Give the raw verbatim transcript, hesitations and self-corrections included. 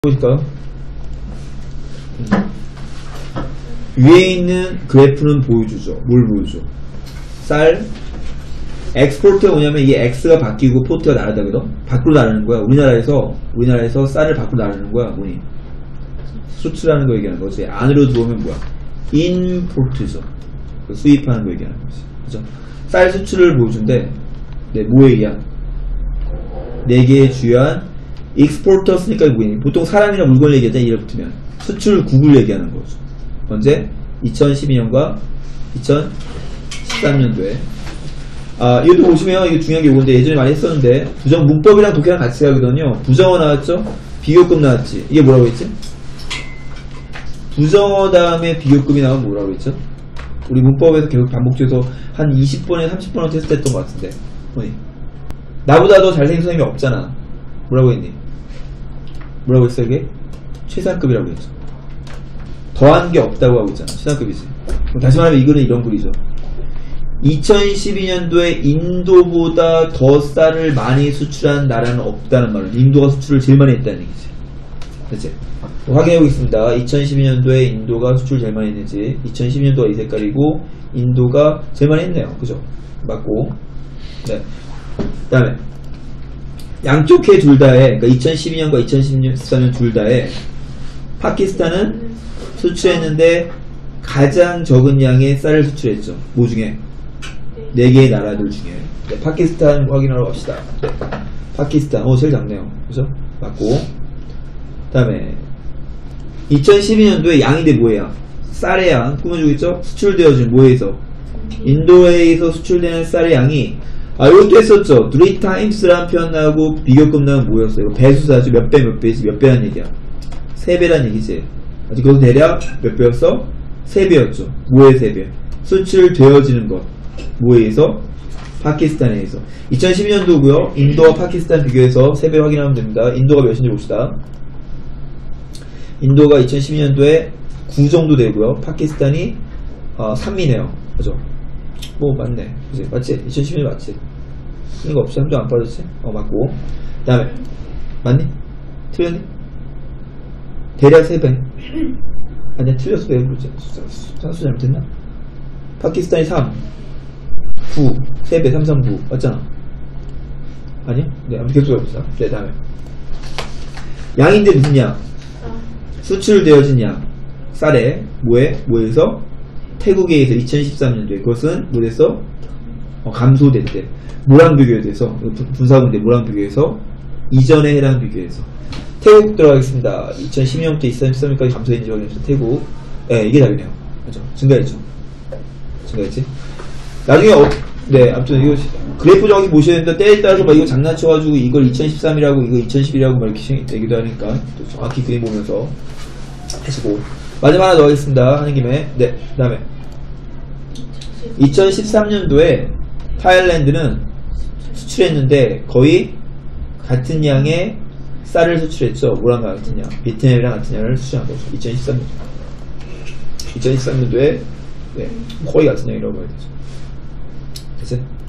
보실까요? 위에 있는 그래프는 보여주죠. 뭘 보여줘? 쌀 엑스포트가 뭐냐면 이게 X가 바뀌고 포트가 다르다거든? 밖으로 나르는 거야. 우리나라에서 우리나라에서 쌀을 밖으로 나르는 거야. 뭐니? 수출하는 거 얘기하는 거지. 안으로 들어오면 뭐야? 인포트죠. 수입하는 거 얘기하는 거지. 그죠? 쌀 수출을 보여준대. 네, 뭐 얘기야? 네 개의 주요한 익스포터스니까 뭐니? 보통 사람이나 물건 얘기하잖아. 이를 붙으면 수출 국을 얘기하는 거죠. 언제? 이천십이 년과 이천십삼 년도에 아, 이것도 보시면 이거 중요한 게 이건데 예전에 많이 했었는데 부정 문법이랑 독해랑 같이 하거든요. 부정어 나왔죠? 비교급 나왔지. 이게 뭐라고 했지? 부정어 다음에 비교급이 나오면 뭐라고 했죠? 우리 문법에서 계속 반복돼서 한 이십 번에 삼십 번을 테스트했던 것 같은데 뭐니? 나보다 더 잘생긴 선생님이 없잖아. 뭐라고 했니? 뭐라고 했어 이게? 최상급이라고 했죠. 더한 게 없다고 하고 있잖아. 최상급이지. 다시 말하면 이거는 이런 글이죠. 이천십이 년도에 인도보다 더 쌀을 많이 수출한 나라는 없다는 말은 인도가 수출을 제일 많이 했다는 얘기지. 그치? 확인해보겠습니다. 이천십이 년도에 인도가 수출 제일 많이 했는지. 이천십이 년도가 이 색깔이고 인도가 제일 많이 했네요. 그죠? 맞고. 네. 그 다음에 양쪽 해 둘 다에, 그러니까 이천십이 년과 이천십삼 년 둘 다에 파키스탄은 수출했는데 가장 적은 양의 쌀을 수출했죠. 뭐 중에? 네 개의 나라들 중에. 네, 파키스탄 확인하러 갑시다. 네. 파키스탄, 어, 제일 작네요. 그죠? 맞고. 그 다음에 이천십이 년도에 양인데 뭐예요? 쌀의 양, 꾸며주고 있죠? 수출되어진 뭐에서? 인도에서 수출되는 쌀의 양이 아, 이것도 했었죠. three times라는 표현 나오고 비교급 나오면 뭐였어요? 배수사죠. 몇 배, 몇 배지? 몇 배란 얘기야? 세 배란 얘기지. 아직 그것도 대략 몇 배였어? 세 배였죠. 뭐의 세 배? 수출되어지는 것. 뭐에 의해서? 파키스탄에 의해서. 이천십이 년도고요. 인도와 파키스탄 비교해서 세 배 확인하면 됩니다. 인도가 몇인지 봅시다. 인도가 이천십이 년도에 구 정도 되고요. 파키스탄이 어, 삼이네요. 그죠? 오, 맞네. 그치? 맞지? 이천십이 년 맞지? 이거 없이 한 점 안 빠졌지? 어, 맞고. 그 다음에, 맞니? 틀렸니? 대략 세 배. 아니야, 틀렸어. 왜 그러지? 산수 잘못했나? 파키스탄이 삼, 구, 세 배, 삼, 삼, 구. 맞잖아? 아니야? 네, 아무튼 계속 해봅시다. 네, 다음에. 양인데 무슨 양? 수출되어진 양. 쌀에, 뭐에? 뭐에서? 태국에 의해서 이천십삼 년도에 그것은 뭐랬어? 어, 감소됐대. 뭐랑 비교해서? 분사군대 뭐랑 비교해서? 이전에 해랑 비교해서. 태국 들어가겠습니다. 이천십이 년부터 이천십삼 년까지 감소했는지 확인해서 태국. 예, 네, 이게 답이네요. 맞죠? 증가했죠? 증가했지? 나중에 어, 네, 아무튼 이거 그래프 정확히 보셔야 되는데 때에 따라서 막 이거 장난쳐가지고 이걸 이천십삼이라고 이거 이천십이라고 막 이렇게 얘기도 하니까 또 정확히 그림 보면서 하시고. 마지막 하나 더 하겠습니다. 하는 김에. 네, 그 다음에 이천십삼 년도에 타일랜드는 수출했는데 거의 같은 양의 쌀을 수출했죠. 뭐랑 같은 양? 베트남이랑 같은 양을 수출한 거죠. 이천십삼 년. 이천십삼 년도에 네, 거의 같은 양이라고 봐야 되죠. 됐어요?